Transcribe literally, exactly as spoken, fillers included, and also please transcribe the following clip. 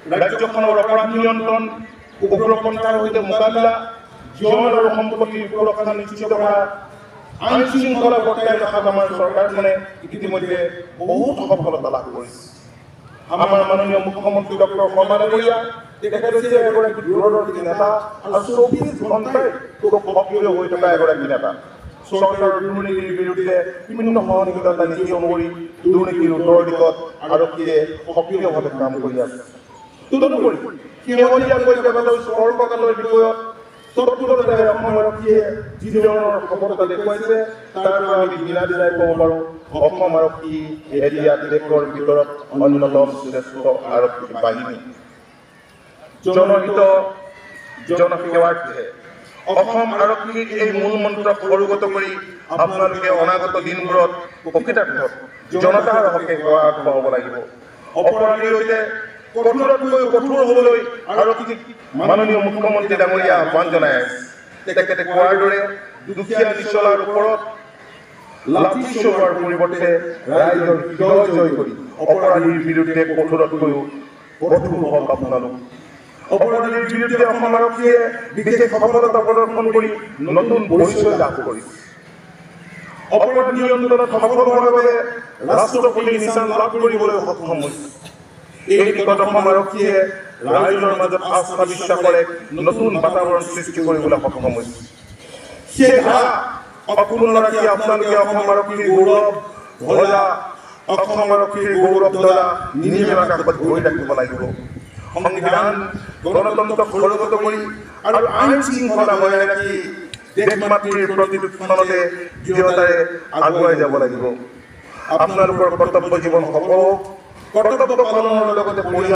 ৰাজ্যখনৰ অপৰাধ নিয়ন্ত্ৰণ উগ্ৰপন্থাৰ সৈতে মোকাবিলা জীৱন আৰু সম্পত্তিৰ সুৰক্ষা নিশ্চিত কৰা আইন শৃংখলা বৰ্তাই ৰখাত আমাৰ চৰকাৰখনে ইতিমধ্যে বহুত সফলতা লাভ কৰিছে আমাৰ মাননীয় মুখ্যমন্ত্ৰী ডক্টৰ শৰ্মা ডাঙৰীয়া তেখেত হৈছে এগৰাকী দূৰদৰ্শী নেতা আৰু চৌবিশ ঘণ্টাই সক্ৰিয় হৈ থকা এগৰাকী নেতা চৰকাৰৰ দুৰ্নীতিৰ বিৰুদ্ধে বিভিন্ন সহযোগিতা নীতি অনুসৰি দুৰ্নীতিৰ উত্তৰ দিশত আৰক্ষীয়ে সক্ৰিয়ভাৱে কাম কৰি আছে তদুপৰি শেহতীয়াকৈ কেইবাটাও স্পৰ্শকাতৰ বিষয়ত তৎপৰতাৰে অসম আৰক্ষীয়ে যি ধৰণৰ সফলতা দেখুৱাইছে তাৰ পৰা আমি দিনা দিনাই ক'ব পাৰোঁ অসম আৰক্ষী এতিয়া দেশৰ ভিতৰত অন্যতম শ্ৰেষ্ঠ আৰক্ষী বাহিনী জনহিত জনসেৱাৰ্থে অসম আৰক্ষীৰ এই মূল মন্ত্ৰক অৱগত কৰি আপোনালোকে অনাগত দিনবোৰত প্ৰকৃতাৰ্থত জনতাৰ হকে সেৱা আগবঢ়াব লাগিব অপৰাধীৰ সৈতে কঠোৰতকৈ কঠোৰ হ'বলৈ আৰক্ষীক মাননীয় মুখ্যমন্ত্ৰী ডাঙৰীয়া আহ্বান জনাই আছে তেখেতে কোৱাৰ দৰে দুখীয়া নিচলাৰ ওপৰত লাঠি চলোৱাৰ পৰিৱৰ্তে ৰাইজৰ হৃদয় জয় কৰি অপৰাধীৰ বিৰুদ্ধে কঠোৰতকৈও কঠোৰ হওক আপোনালোক অপৰাধীৰ বিৰুদ্ধে অসম আৰক্ষীয়ে বিশেষ সফলতা প্ৰদৰ্শন কৰি নতুন পৰিচয় লাভ কৰিছে অপৰাধ নিয়ন্ত্ৰণত সফল হোৱাৰ বাবে ৰাষ্ট্ৰপতিৰ নিচান লাভ কৰিবলৈ সক্ষম হৈছে এই দিশত অসম আৰক্ষীয়ে ৰাইজৰ মাজত আস্থা বিশ্বাসৰ এক নতুন বাতাবৰণ সৃষ্টি কৰিবলৈ সক্ষম হৈছে সেই ধাৰা অক্ষুণ্ণ ৰাখি আপোনালোকে অসম আৰক্ষীৰ গৌৰৱ ধ্বজা অসম আৰক্ষীৰ গৌৰৱ ধ্বজা নিৰ্মল আকাশত ধৰি ৰাখিব লাগিব সংবিধান গণতন্ত্ৰক সুৰক্ষিত কৰি আৰু আইন শৃংখলা বজাই ৰাখি দেশ মাতৃৰ প্ৰতিটো ক্ষণতে দৃঢ়তাৰে আগুৱাই যাব লাগিব আপোনালোকৰ কৰ্তব্য জীৱন সকলো কৰ্তব্য পালনৰ লগতে